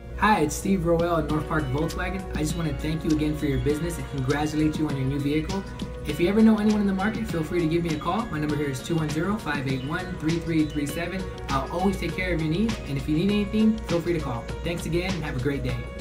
Hi, it's Steve Roel at North Park Volkswagen. I just want to thank you again for your business and congratulate you on your new vehicle. If you ever know anyone in the market, feel free to give me a call. My number here is 210-581-3337. I'll always take care of your needs, and if you need anything, feel free to call. Thanks again and have a great day.